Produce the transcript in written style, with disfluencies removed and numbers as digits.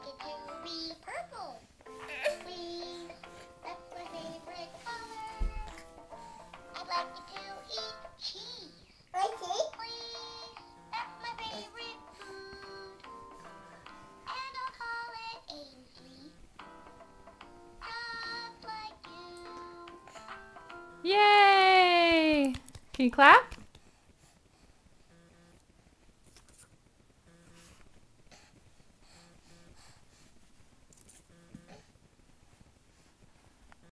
it to be purple. Please, that's my favorite color. I'd like it to eat cheese. Please, that's my favorite food. And I'll call it Ainsley, just like you. Yay! Can you clap?